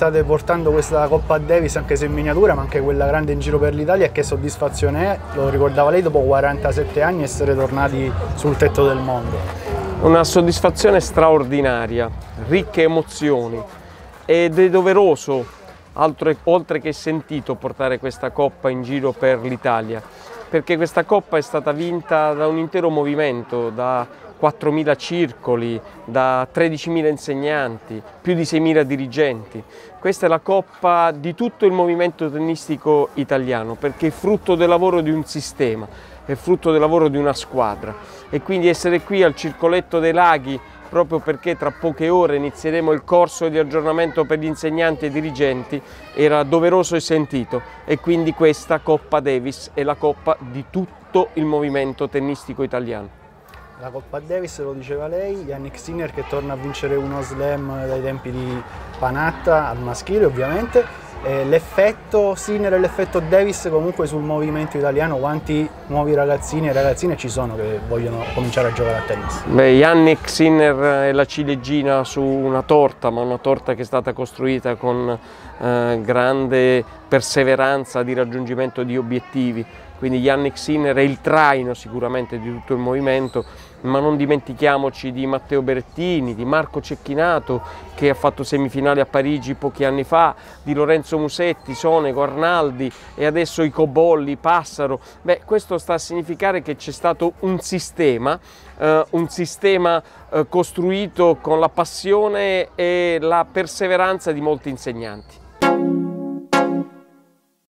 state portando questa Coppa Davis, anche se in miniatura, ma anche quella grande in giro per l'Italia, e che soddisfazione è, lo ricordava lei, dopo 47 anni essere tornati sul tetto del mondo? Una soddisfazione straordinaria, ricche emozioni, ed è doveroso, oltre che sentito, portare questa Coppa in giro per l'Italia, perché questa Coppa è stata vinta da un intero movimento, da 4.000 circoli, da 13.000 insegnanti, più di 6.000 dirigenti. Questa è la Coppa di tutto il movimento tennistico italiano, perché è frutto del lavoro di un sistema, è frutto del lavoro di una squadra, e quindi essere qui al Circoletto dei Laghi, proprio perché tra poche ore inizieremo il corso di aggiornamento per gli insegnanti e dirigenti, era doveroso e sentito, e quindi questa Coppa Davis è la Coppa di tutto il movimento tennistico italiano. La Coppa Davis, lo diceva lei, Jannik Sinner che torna a vincere uno slam dai tempi di Panatta, al maschile ovviamente. L'effetto Sinner e l'effetto Davis comunque sul movimento italiano, quanti nuovi ragazzini e ragazzine ci sono che vogliono cominciare a giocare a tennis? Beh, Jannik Sinner è la ciliegina su una torta, ma una torta che è stata costruita con grande perseveranza di raggiungimento di obiettivi. Quindi Jannik Sinner è il traino sicuramente di tutto il movimento, ma non dimentichiamoci di Matteo Berrettini, di Marco Cecchinato che ha fatto semifinali a Parigi pochi anni fa, di Lorenzo Musetti, Sonego, Arnaldi e adesso i Cobolli, Passaro. Beh, questo sta a significare che c'è stato un sistema costruito con la passione e la perseveranza di molti insegnanti.